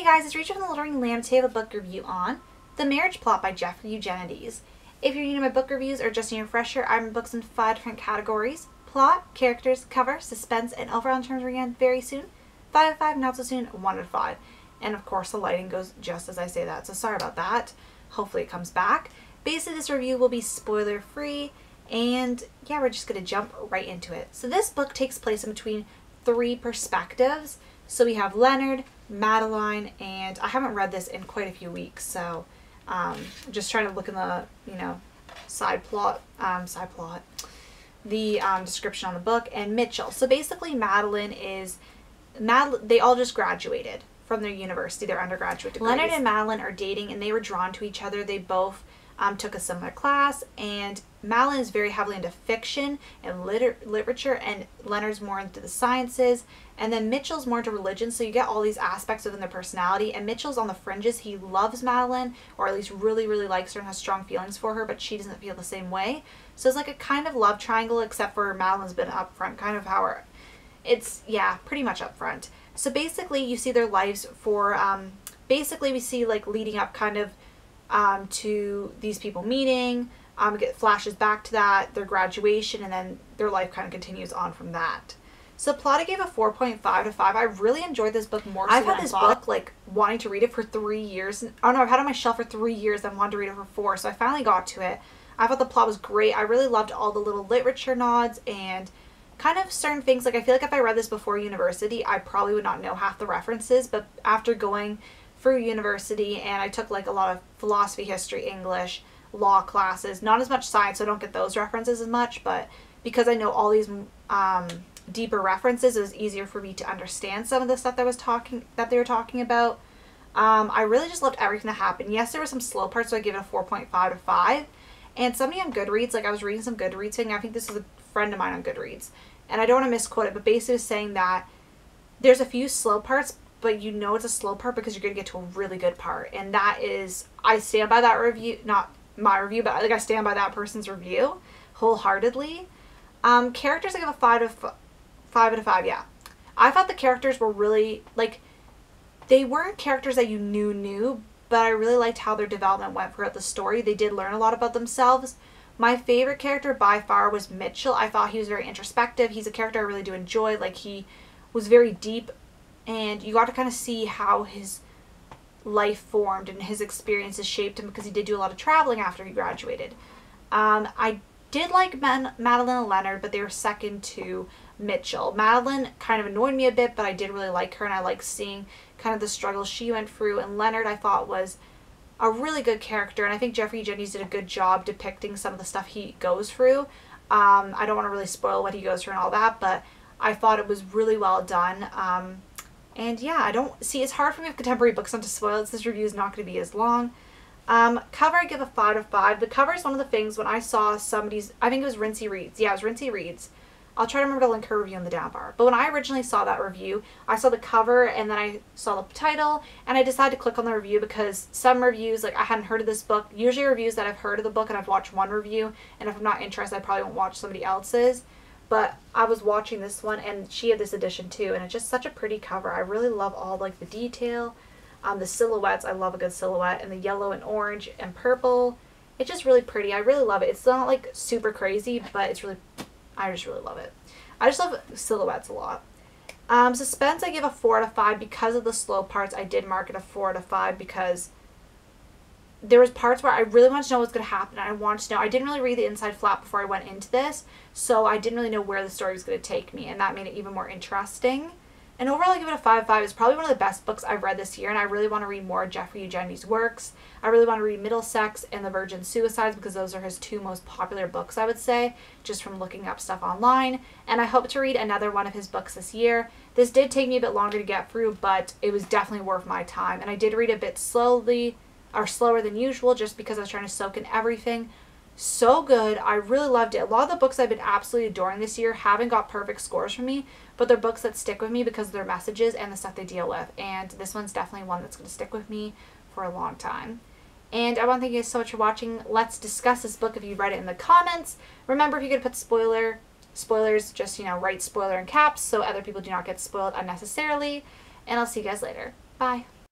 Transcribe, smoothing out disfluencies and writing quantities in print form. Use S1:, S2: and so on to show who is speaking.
S1: Hey guys, it's Rachel from the Little Ring Lamb. Today I have a book review on The Marriage Plot by Jeffrey Eugenides. If you're new to my book reviews or just a refresher, I review books in 5 different categories: plot, characters, cover, suspense, and overall in terms of again very soon. 5 out of 5, not so soon, 1 out of 5. And of course the lighting goes just as I say that, so sorry about that. Hopefully it comes back. Basically this review will be spoiler free, and yeah, we're just going to jump right into it. So this book takes place in between 3 perspectives. So we have Leonard, Madeline, and I haven't read this in quite a few weeks, so just trying to look in the, side plot, the description on the book, and Mitchell. So basically they all just graduated from their university, their undergraduate degrees. Leonard and Madeline are dating, and they were drawn to each other. They both took a similar class, and Madeline is very heavily into fiction and literature, and Leonard's more into the sciences, and then Mitchell's more into religion. So you get all these aspects within their personality, and Mitchell's on the fringes. He loves Madeline, or at least really, really likes her and has strong feelings for her, but she doesn't feel the same way. So it's like a kind of love triangle, except for Madeline's been upfront, kind of how yeah, pretty much upfront. So basically you see their lives for, basically we see like leading up kind of to these people meeting, get flashes back to that, their graduation, and then their life kind of continues on from that. So plot, I gave a 4.5 out of 5. I really enjoyed this book more so I've had this book like wanting to read it for 3 years. Oh no, I've had it on my shelf for 3 years and wanted to read it for 4, so I finally got to it. I thought the plot was great. I really loved all the little literature nods and kind of certain things. Like I feel like if I read this before university, I probably would not know half the references, but after going through university, and I took like a lot of philosophy, history, English, law classes, not as much science, so I don't get those references as much, but because I know all these deeper references, it was easier for me to understand some of the stuff that they were talking about. I really just loved everything that happened. Yes, there were some slow parts, so I give it a 4.5 out of 5. And somebody on Goodreads, like I was reading some Goodreads thing, I think this is a friend of mine on Goodreads, and I don't want to misquote it, but basically saying that there's a few slow parts, but you know it's a slow part because you're going to get to a really good part. And that is, I stand by that review, not my review, but like I stand by that person's review wholeheartedly. Characters, I give a 5 out of 5, yeah. I thought the characters were really, like, they weren't characters that you knew, but I really liked how their development went throughout the story. They did learn a lot about themselves. My favorite character by far was Mitchell. I thought he was very introspective. He's a character I really do enjoy. Like, he was very deep, and you got to kind of see how his life formed and his experiences shaped him, because he did do a lot of traveling after he graduated. I did like Madeline and Leonard, but they were second to Mitchell. Madeline kind of annoyed me a bit, but I did really like her, and I liked seeing kind of the struggles she went through. And Leonard, I thought, was a really good character, and I think Jeffrey Eugenides did a good job depicting some of the stuff he goes through. I don't want to really spoil what he goes through and all that, but I thought it was really well done. And yeah, I don't see, it's hard for me with contemporary books not to spoil it, so this review is not going to be as long. Cover, I give a 5 out of 5. The cover is one of the things when I saw somebody's, I think it was Rincey Reads. Yeah, it was Rincey Reads. I'll try to remember to link her review in the down bar. But when I originally saw that review, I saw the cover and then I saw the title, and I decided to click on the review because some reviews, like I hadn't heard of this book. Usually reviews that I've heard of the book and I've watched one review, and if I'm not interested, I probably won't watch somebody else's. But I was watching this one, and she had this edition too, and it's just such a pretty cover. I really love all like the detail, the silhouettes. I love a good silhouette, and the yellow and orange and purple. It's just really pretty. I really love it. It's not like super crazy, but it's really, I just really love it. I just love silhouettes a lot. Suspense, I give a 4 out of 5 because of the slow parts. I did mark it a 4 out of 5 because there was parts where I really wanted to know what's going to happen. I wanted to know. I didn't really read the inside flap before I went into this, so I didn't really know where the story was going to take me, and that made it even more interesting. And overall, I give it a 5 out of 5. It's probably one of the best books I've read this year, and I really want to read more Jeffrey Eugenides' works. I really want to read Middlesex and The Virgin Suicides, because those are his 2 most popular books, I would say, just from looking up stuff online. And I hope to read another one of his books this year. This did take me a bit longer to get through, but it was definitely worth my time. And I did read a bit slowly, or slower than usual, just because I was trying to soak in everything. So good. I really loved it. A lot of the books I've been absolutely adoring this year haven't got perfect scores from me, but they're books that stick with me because of their messages and the stuff they deal with. And this one's definitely one that's going to stick with me for a long time. And I want to thank you guys so much for watching. Let's discuss this book if you read it in the comments. Remember, if you're going to put spoilers, just, write spoiler in caps so other people do not get spoiled unnecessarily. And I'll see you guys later. Bye.